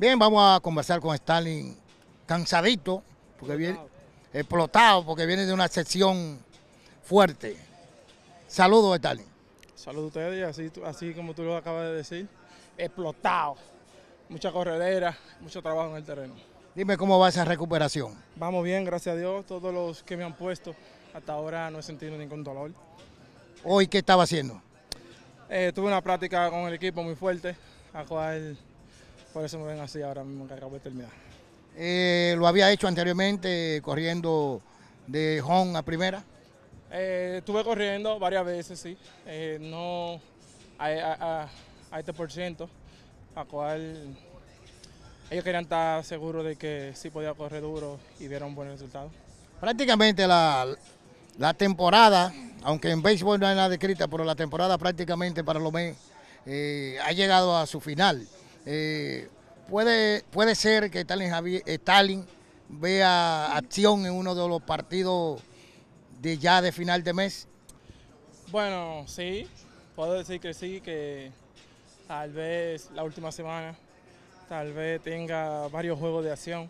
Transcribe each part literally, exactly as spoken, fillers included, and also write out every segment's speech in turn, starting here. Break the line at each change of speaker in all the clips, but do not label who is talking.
Bien, vamos a conversar con Starling, cansadito, porque viene explotado, porque viene de una sesión fuerte. Saludos, Starling.
Saludos a ustedes, así, así como tú lo acabas de decir, explotado. Mucha corredera, mucho trabajo en el terreno.
Dime cómo va esa recuperación.
Vamos bien, gracias a Dios. Todos los que me han puesto, hasta ahora no he sentido ningún dolor.
Hoy, ¿qué estaba haciendo?
Eh, tuve una práctica con el equipo muy fuerte, a cual por eso me ven así ahora mismo que acabo de terminar.
Eh, ¿Lo había hecho anteriormente corriendo de home a primera?
Eh, estuve corriendo varias veces, sí. Eh, no a, a, a, a este por ciento, a cual ellos querían estar seguros de que sí podía correr duro y vieron buenos resultados.
Prácticamente la, la temporada, aunque en béisbol no hay nada escrita, pero la temporada prácticamente para Lomé eh, ha llegado a su final. Eh, puede, puede ser que Starling, Javier, Starling vea acción en uno de los partidos de ya de final de mes.
Bueno, sí, puedo decir que sí, que tal vez la última semana, tal vez tenga varios juegos de acción.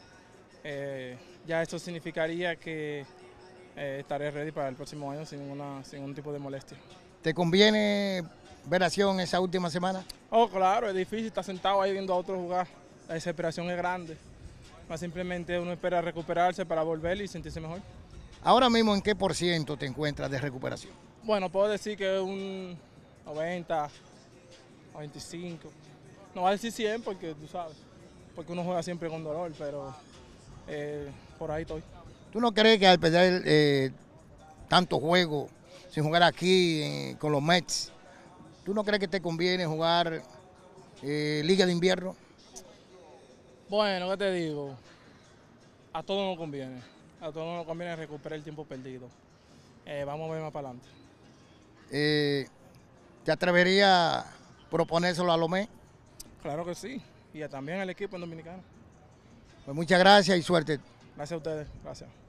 Eh, ya esto significaría que eh, estaré ready para el próximo año sin, ninguna, sin ningún tipo de molestia.
¿Te conviene ver acción esa última semana?
Oh, claro, es difícil estar sentado ahí viendo a otro jugar. La desesperación es grande. Más simplemente uno espera recuperarse para volver y sentirse mejor.
Ahora mismo, ¿en qué por ciento te encuentras de recuperación?
Bueno, puedo decir que un noventa, noventa y cinco. No voy a decir cien porque tú sabes, porque uno juega siempre con dolor, pero eh, por ahí estoy.
¿Tú no crees que al perder eh, tanto juego sin jugar aquí eh, con los Mets, tú no crees que te conviene jugar eh, Liga de Invierno?
Bueno, ¿qué te digo? A todos nos conviene. A todos nos conviene recuperar el tiempo perdido. Eh, vamos a ver más para adelante.
Eh, ¿Te atreverías a proponérselo a Lomé?
Claro que sí. Y también al equipo en Dominicana.
Pues muchas gracias y suerte.
Gracias a ustedes. Gracias.